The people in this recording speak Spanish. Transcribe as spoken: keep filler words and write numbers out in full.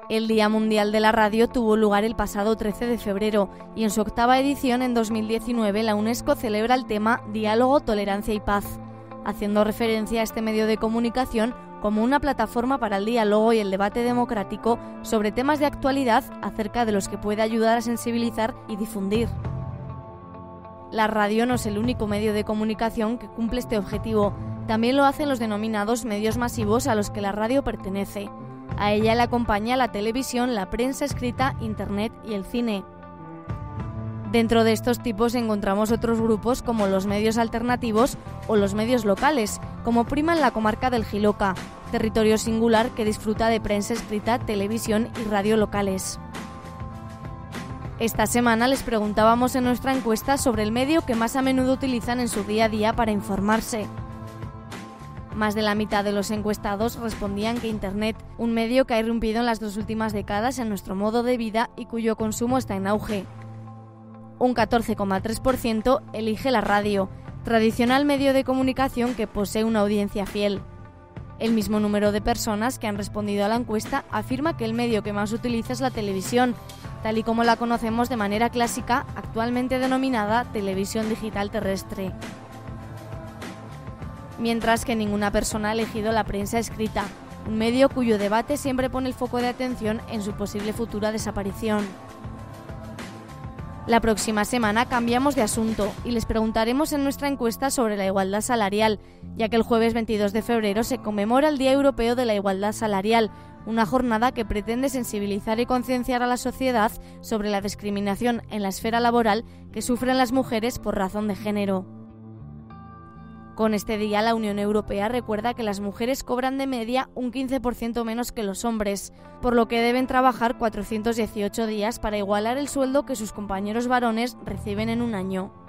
El Día Mundial de la Radio tuvo lugar el pasado trece de febrero y en su octava edición en dos mil diecinueve la UNESCO celebra el tema Diálogo, Tolerancia y Paz, haciendo referencia a este medio de comunicación como una plataforma para el diálogo y el debate democrático sobre temas de actualidad acerca de los que puede ayudar a sensibilizar y difundir. La radio no es el único medio de comunicación que cumple este objetivo, también lo hacen los denominados medios masivos a los que la radio pertenece. A ella le acompaña la televisión, la prensa escrita, internet y el cine. Dentro de estos tipos encontramos otros grupos como los medios alternativos o los medios locales, como prima en la comarca del Jiloca, territorio singular que disfruta de prensa escrita, televisión y radio locales. Esta semana les preguntábamos en nuestra encuesta sobre el medio que más a menudo utilizan en su día a día para informarse. Más de la mitad de los encuestados respondían que Internet, un medio que ha irrumpido en las dos últimas décadas en nuestro modo de vida y cuyo consumo está en auge. Un catorce coma tres por ciento elige la radio, tradicional medio de comunicación que posee una audiencia fiel. El mismo número de personas que han respondido a la encuesta afirma que el medio que más utiliza es la televisión, tal y como la conocemos de manera clásica, actualmente denominada televisión digital terrestre. Mientras que ninguna persona ha elegido la prensa escrita, un medio cuyo debate siempre pone el foco de atención en su posible futura desaparición. La próxima semana cambiamos de asunto y les preguntaremos en nuestra encuesta sobre la igualdad salarial, ya que el jueves veintidós de febrero se conmemora el Día Europeo de la Igualdad Salarial, una jornada que pretende sensibilizar y concienciar a la sociedad sobre la discriminación en la esfera laboral que sufren las mujeres por razón de género. Con este día, la Unión Europea recuerda que las mujeres cobran de media un quince por ciento menos que los hombres, por lo que deben trabajar cuatrocientos dieciocho días para igualar el sueldo que sus compañeros varones reciben en un año.